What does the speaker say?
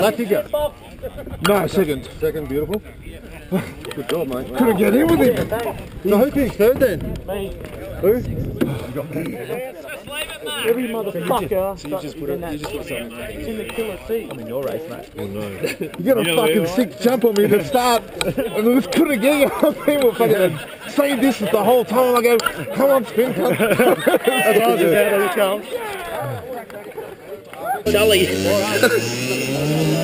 Left you go. No, second. Second, beautiful. Good job, mate. Couldn't get in with him. So who picked third then? Me. Who? Every motherfucker. So you just put something It's in the killer seat. in your race, mate. Oh no. You got a fucking sick jump on me to start, and we just couldn't get you. We were fucking at the same distance the whole time. I go, come on, spin, come. As long as it's out of the car. Sully.